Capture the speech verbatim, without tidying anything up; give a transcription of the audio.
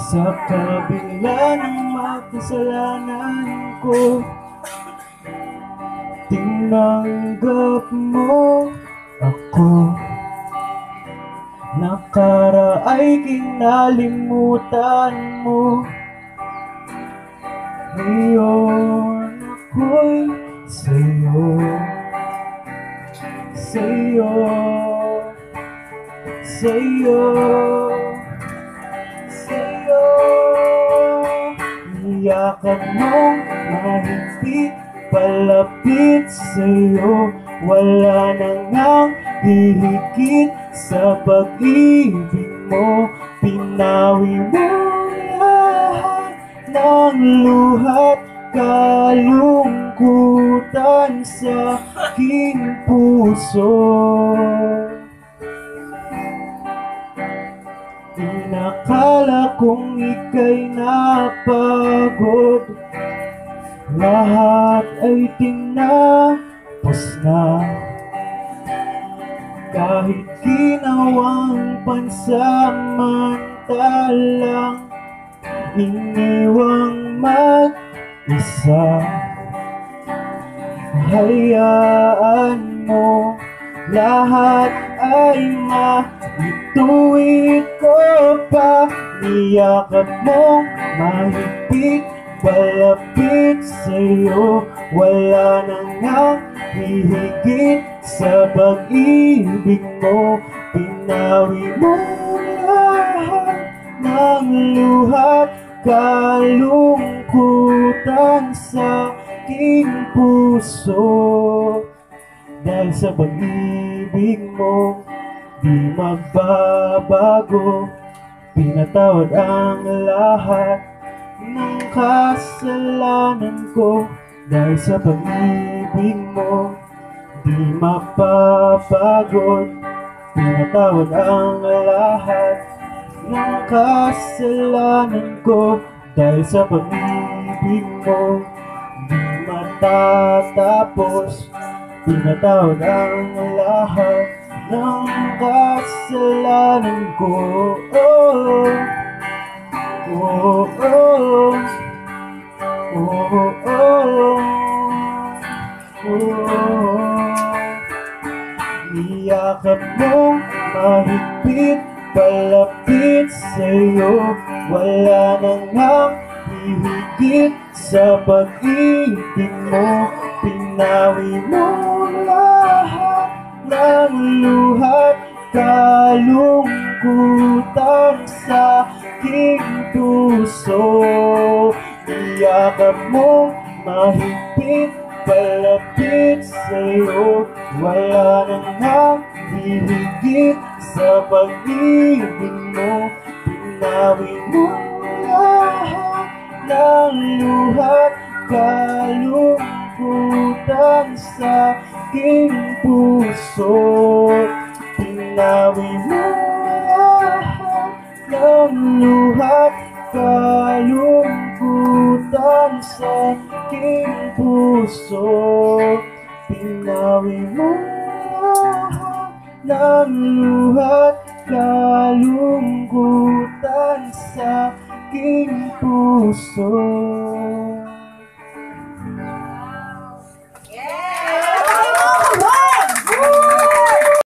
Sa kabila ng makasalanan ko, tinanggap mo ako. Nakaraay kinalimutan mo. Ngayon ako'y sa'yo, sa'yo, sa'yo, sa'yo. Niyakap mong mahigpit, palapit sa'yo. Wala na ngang hihigit sa pag-ibig mo. Pinawi mo lahat ng luhat, kalungkutan sa aking puso. Inakala kong ika'y napagod, lahat ay tinapos na. Kahit ginawang pansamantalang iniwang mag-isa, hayaan mo lahat ay maituwid ko pa. Niyakap mong mahigpit, palapit sa'yo. Wala na ngang hihigit sa pag-ibig mo. Pinawi mo lahat ng luhat, kalungkutan sa aking puso. Dahil sa pag-ibig mo, di magbabago. Pinatawad ang lahat ng kasalanan ko. Dahil sa pag-ibig mo, di mapapagod. Pinatawad ang lahat ng kasalanan ko. Dahil sa pag-ibig mo, di matatapos. Pinatawad ang lahat ng kasalanan ko. Oh, oh, oh, oh, oh, oh. Niyakap mong mahigpit, palapit sa'yo. Wala na ngang hihigit sa pag-ibig mo. Pinawi mo lahat ng luhat, kalungkutan sa aking puso. Niyakap mo mahigpit, palapit sa'yo. Wala na ngang hihigit sa pag-ibig mo. Pinawi mo lahat ng luhat, kalungkutan sa aking puso. Pinawi mo lahat ng luhat, kalungkutan sa aking puso. Pinawi mo lahat ng luhat, kalungkutan sa aking puso.